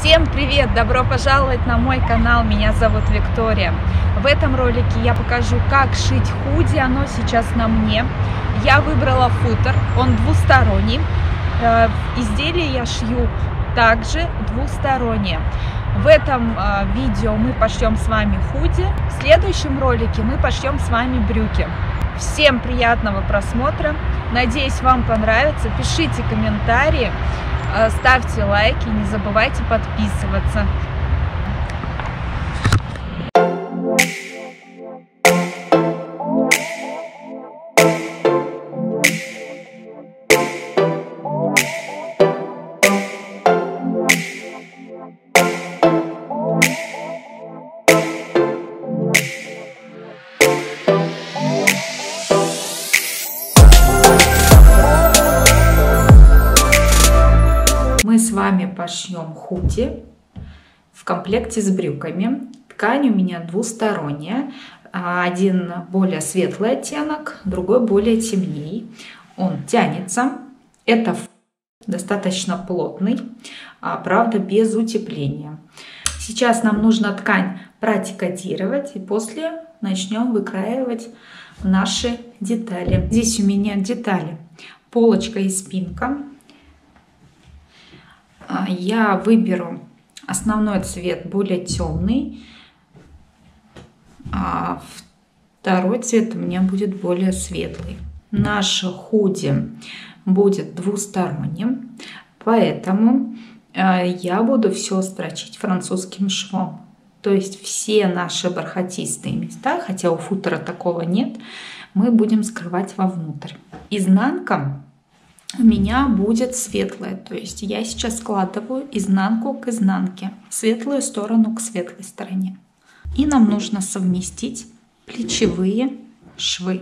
Всем привет! Добро пожаловать на мой канал, меня зовут Виктория. В этом ролике я покажу, как шить худи, оно сейчас на мне. Я выбрала футер, он двусторонний. Изделие я шью также двустороннее. В этом видео мы пошьем с вами худи, в следующем ролике мы пошьем с вами брюки. Всем приятного просмотра, надеюсь, вам понравится, пишите комментарии. Ставьте лайки, не забывайте подписываться. Мы с вами пошьем худи в комплекте с брюками. Ткань у меня двусторонняя. Один более светлый оттенок, другой более темней. Он тянется. Это достаточно плотный, правда без утепления. Сейчас нам нужно ткань протекодировать и после начнем выкраивать наши детали. Здесь у меня детали полочка и спинка. Я выберу основной цвет более темный, а второй цвет у меня будет более светлый. Наше худи будет двусторонним, поэтому я буду все строчить французским швом. То есть все наши бархатистые места, хотя у футера такого нет, мы будем скрывать вовнутрь. Изнанка у меня будет светлая, то есть я сейчас складываю изнанку к изнанке, светлую сторону к светлой стороне. И нам нужно совместить плечевые швы.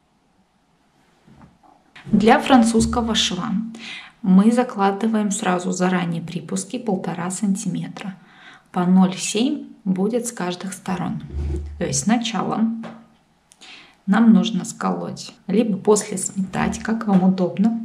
Для французского шва мы закладываем сразу заранее припуски 1,5 сантиметра. По 0,7 будет с каждых сторон. То есть сначала нам нужно сколоть, либо после сметать, как вам удобно.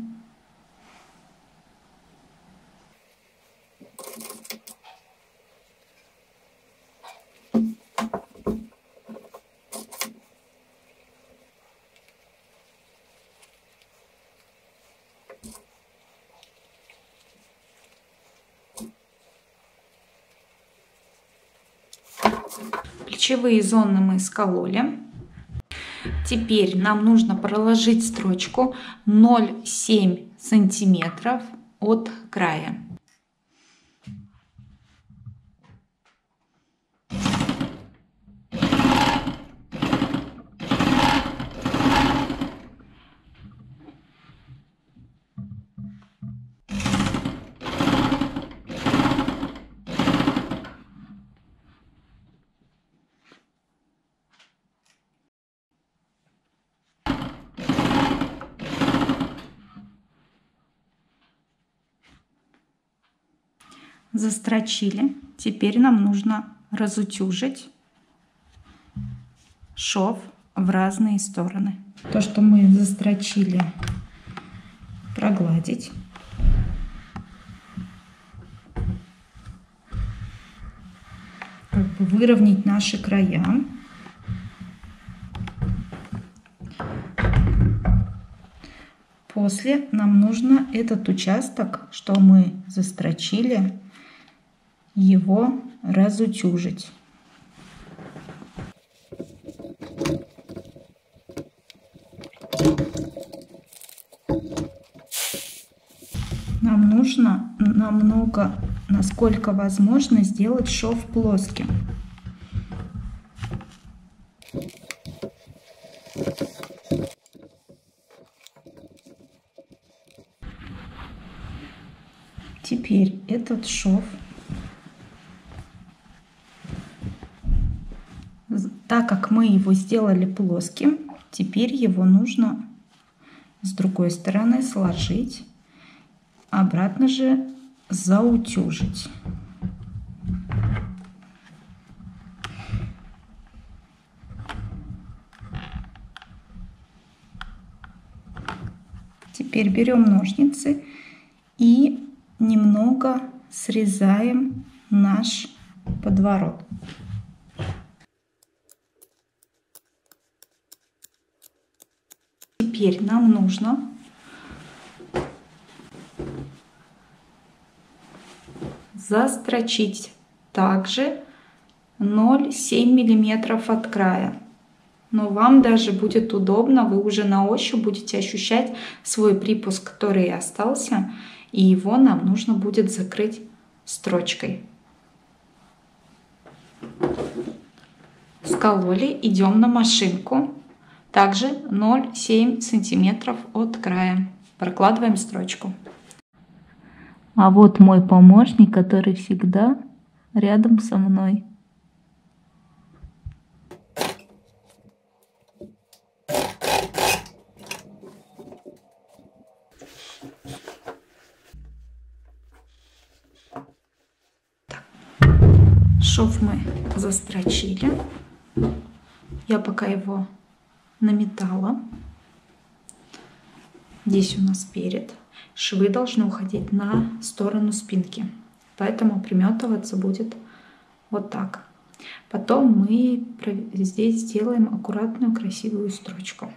Плечевые зоны мы скололи. Теперь нам нужно проложить строчку 0,7 сантиметров от края. Застрочили. Теперь нам нужно разутюжить шов в разные стороны. То, что мы застрочили, прогладить. Как бы выровнять наши края. После нам нужно этот участок, что мы застрочили, его разутюжить. Нам нужно намного, насколько возможно, сделать шов плоским. Теперь этот шов, так как мы его сделали плоским, теперь его нужно с другой стороны сложить, обратно же заутюжить. Теперь берем ножницы и немного срезаем наш подворот. Теперь нам нужно застрочить также 0,7 миллиметров от края. Но вам даже будет удобно, вы уже на ощупь будете ощущать свой припуск, который остался, и его нам нужно будет закрыть строчкой. Скололи, идем на машинку. Также 0,7 сантиметров от края. Прокладываем строчку. А вот мой помощник, который всегда рядом со мной. Шов мы застрочили. Я пока его наметала. Здесь у нас перед. Швы должны уходить на сторону спинки, поэтому приметываться будет вот так. Потом мы здесь сделаем аккуратную красивую строчку.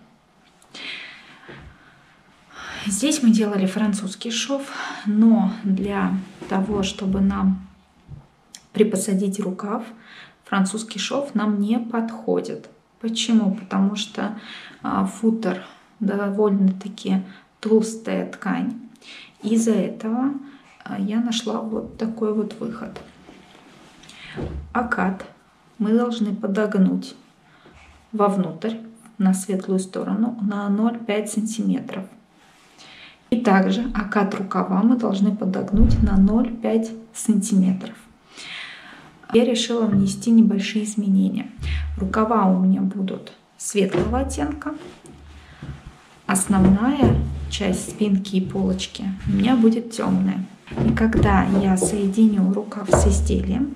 Здесь мы делали французский шов, но для того, чтобы нам припосадить рукав, французский шов нам не подходит. Почему? Потому что футер довольно-таки толстая ткань. Из-за этого я нашла вот такой вот выход. Окат мы должны подогнуть вовнутрь на светлую сторону на 0,5 сантиметров. И также окат рукава мы должны подогнуть на 0,5 сантиметров. Я решила внести небольшие изменения. Рукава у меня будут светлого оттенка. Основная часть спинки и полочки у меня будет темная. И когда я соединю рукав с изделием,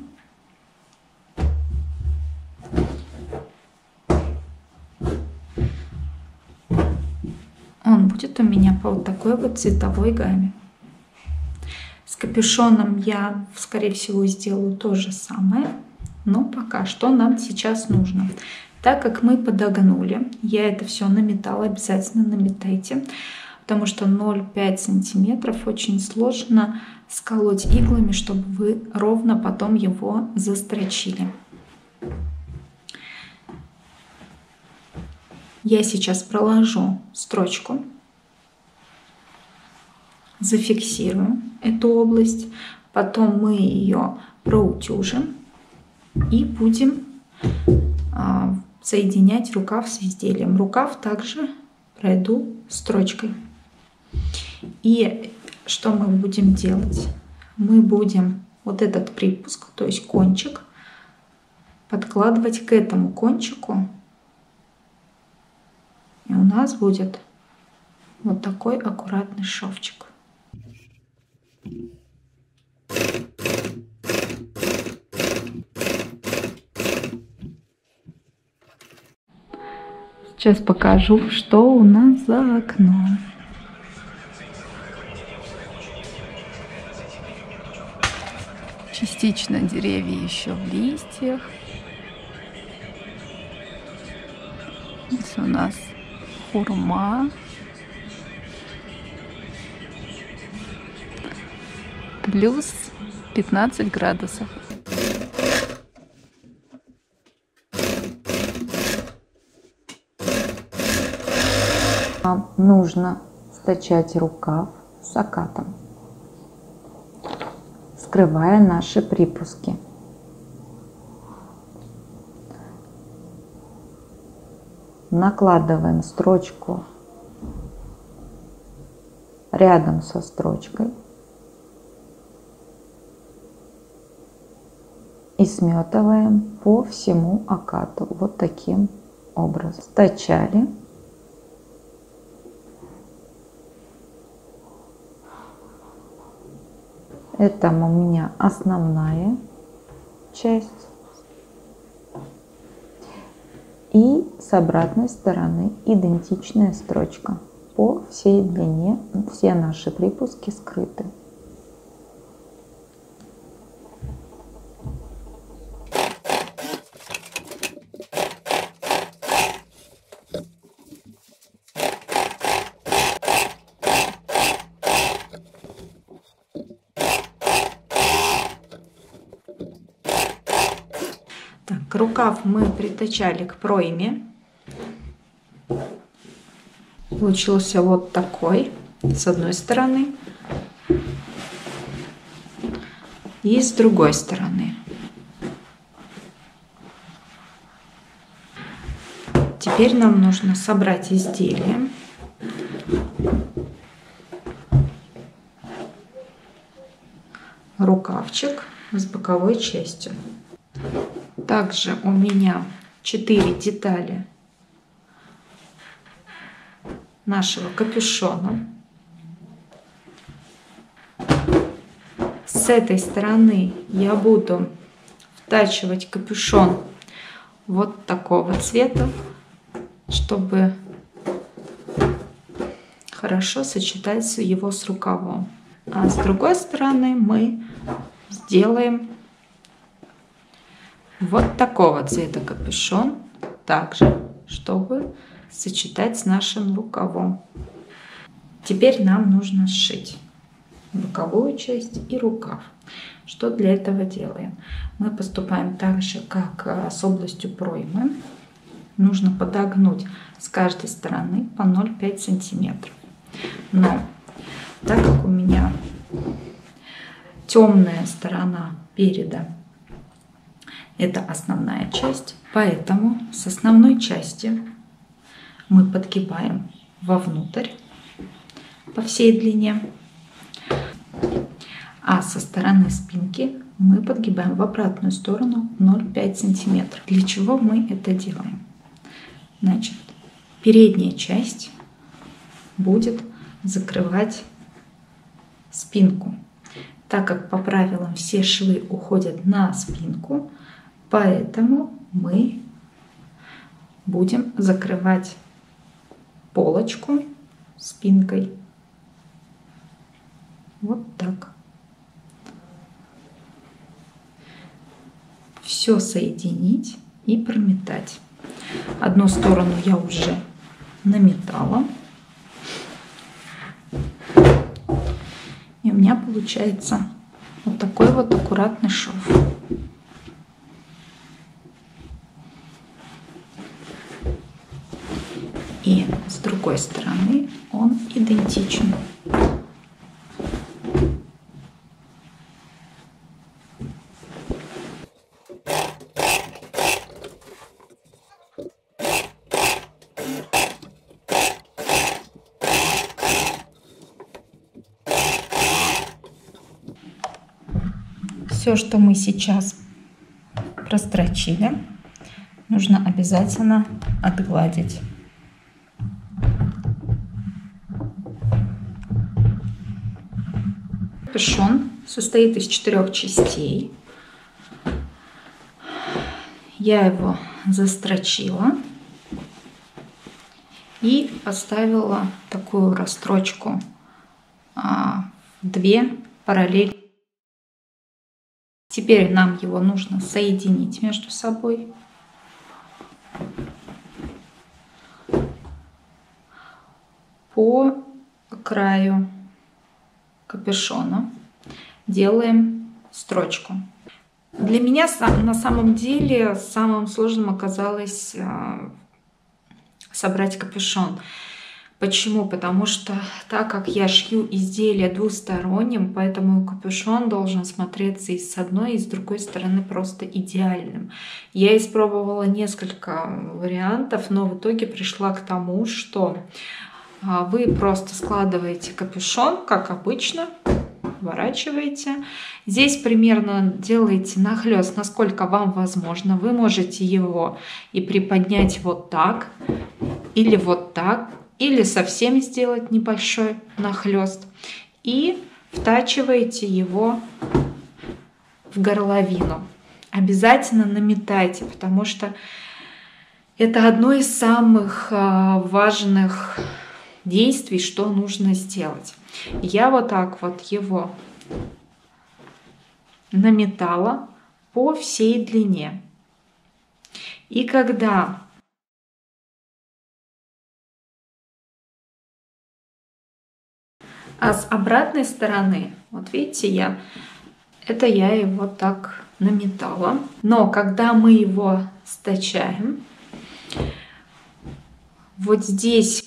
он будет у меня по вот такой вот цветовой гамме. С капюшоном я, скорее всего, сделаю то же самое, но пока что нам сейчас нужно. Так как мы подогнули, я это все наметала, обязательно наметайте, потому что 0,5 сантиметров очень сложно сколоть иглами, чтобы вы ровно потом его застрочили. Я сейчас проложу строчку, зафиксирую эту область, потом мы ее проутюжим и будем соединять рукав с изделием. Рукав также пройду строчкой. И что мы будем делать? Мы будем вот этот припуск, то есть кончик, подкладывать к этому кончику. И у нас будет вот такой аккуратный шовчик. Сейчас покажу, что у нас за окном. Частично деревья еще в листьях. Здесь у нас хурма. Плюс 15 градусов. Нам нужно стачать рукав с окатом, скрывая наши припуски. Накладываем строчку рядом со строчкой и сметываем по всему окату вот таким образом. Стачали. Это у меня основная часть. И с обратной стороны идентичная строчка. По всей длине все наши припуски скрыты. Рукав мы притачали к пройме. Получился вот такой с одной стороны и с другой стороны. Теперь нам нужно собрать изделие. Рукавчик с боковой частью. Также у меня 4 детали нашего капюшона. С этой стороны я буду втачивать капюшон вот такого цвета, чтобы хорошо сочетать его с рукавом. А с другой стороны мы сделаем вот такого цвета капюшон, также, чтобы сочетать с нашим рукавом. Теперь нам нужно сшить боковую часть и рукав. Что для этого делаем? Мы поступаем так же, как с областью проймы. Нужно подогнуть с каждой стороны по 0,5 сантиметров. Но так как у меня темная сторона переда — это основная часть, поэтому с основной части мы подгибаем вовнутрь по всей длине, а со стороны спинки мы подгибаем в обратную сторону 0,5 сантиметров. Для чего мы это делаем? Значит, передняя часть будет закрывать спинку. Так как по правилам все швы уходят на спинку, поэтому мы будем закрывать полочку спинкой. Вот так. Все соединить и прометать. Одну сторону я уже наметала. И у меня получается вот такой вот аккуратный шов. И с другой стороны он идентичен. Все, что мы сейчас прострочили, нужно обязательно отгладить. Капюшон состоит из 4 частей. Я его застрочила и поставила такую расстрочку в 2 параллели. Теперь нам его нужно соединить между собой. По краю капюшона делаем строчку. Для меня на самом деле самым сложным оказалось собрать капюшон. Почему? Потому что так как я шью изделие двусторонним, поэтому капюшон должен смотреться и с одной, и с другой стороны просто идеальным. Я испробовала несколько вариантов, но в итоге пришла к тому, что вы просто складываете капюшон, как обычно, поворачиваете. Здесь примерно делаете нахлёст, насколько вам возможно. Вы можете его и приподнять вот так, или вот так, или совсем сделать небольшой нахлёст. И втачиваете его в горловину. Обязательно наметайте, потому что это одно из самых важных действий, что нужно сделать. Я вот так вот его наметала по всей длине. И когда с обратной стороны, вот видите, я Это я его так наметала. Но когда мы его стачаем, вот здесь,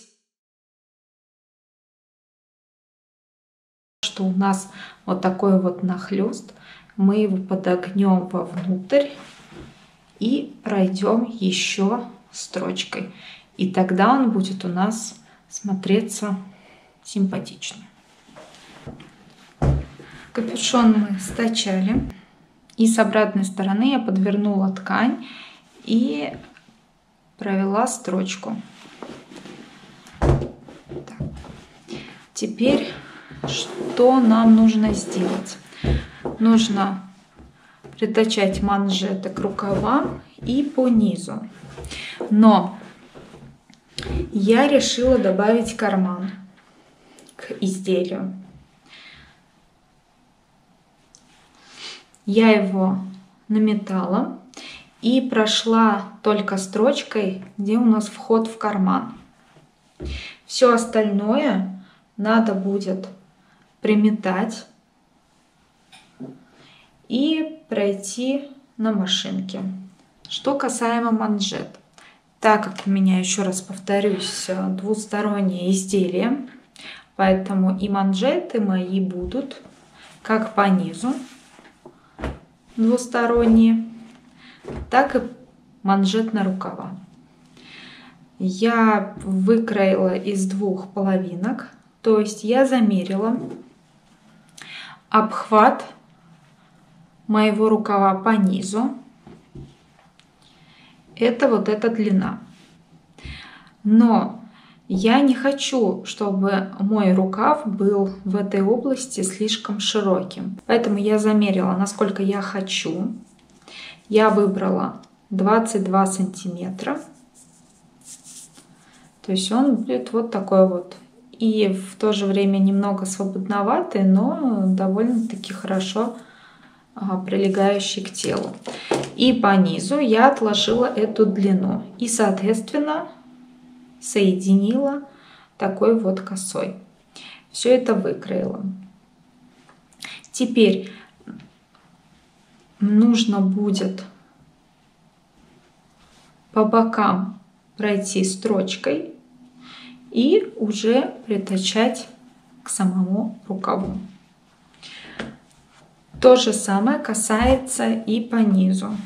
что у нас вот такой вот нахлёст, мы его подогнем вовнутрь и пройдем еще строчкой. И тогда он будет у нас смотреться симпатично. Капюшон мы стачали. И с обратной стороны я подвернула ткань и провела строчку. Так. Теперь что нам нужно сделать? Нужно притачать манжеты к рукавам и по низу. Но я решила добавить карман к изделию. Я его наметала и прошла только строчкой, где у нас вход в карман. Все остальное надо будет приметать и пройти на машинке. Что касаемо манжет. Так как у меня, еще раз повторюсь, двустороннее изделие, поэтому и манжеты мои будут как по низу двусторонние, так и манжет на рукава. Я выкроила из двух половинок, то есть я замерила обхват моего рукава по низу. Это вот эта длина. Но я не хочу, чтобы мой рукав был в этой области слишком широким. Поэтому я замерила, насколько я хочу. Я выбрала 22 сантиметра. То есть он будет вот такой вот. И в то же время немного свободноватый, но довольно-таки хорошо прилегающий к телу. И по низу я отложила эту длину. И, соответственно, соединила такой вот косой. Все это выкроила. Теперь нужно будет по бокам пройти строчкой и уже притачать к самому рукаву. То же самое касается и по низу.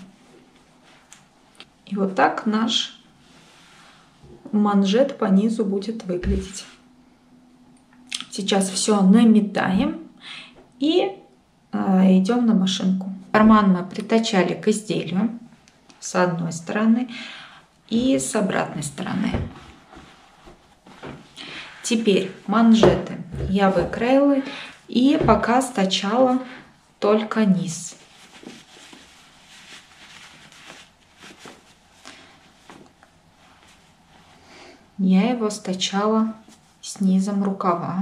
И вот так наш манжет по низу будет выглядеть. Сейчас все наметаем и идем на машинку. Карман мы притачали к изделию с одной стороны и с обратной стороны. Теперь манжеты я выкроила и пока стачала только низ. Я его стачала с низом рукава.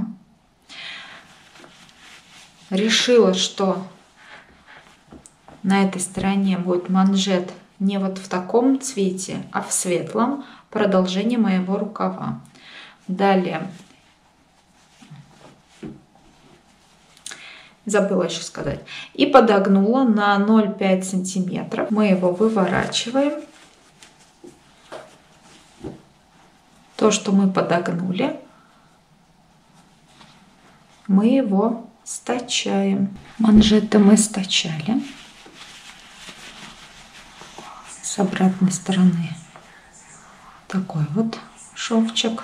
Решила, что на этой стороне будет манжет не вот в таком цвете, а в светлом, продолжение моего рукава. Далее забыла еще сказать. И подогнула на 0,5 сантиметров. Мы его выворачиваем. То, что мы подогнули, мы его стачаем. Манжеты мы стачали. С обратной стороны такой вот шовчик.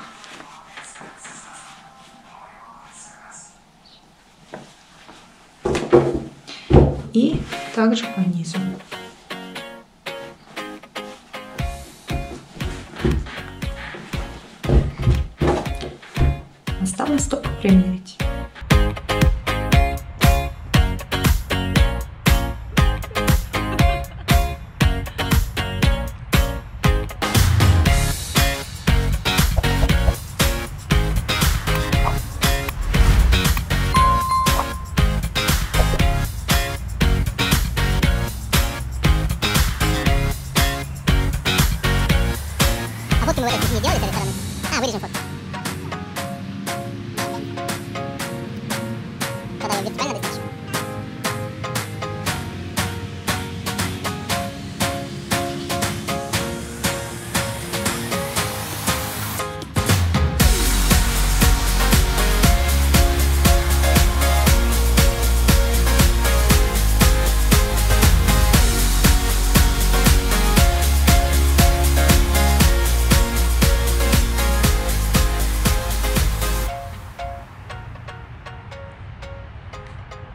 И также по низу. Осталось только примерить. Фотки мы не делали с этой стороны. Вырежем фотку. Когда ее вертикально достичь.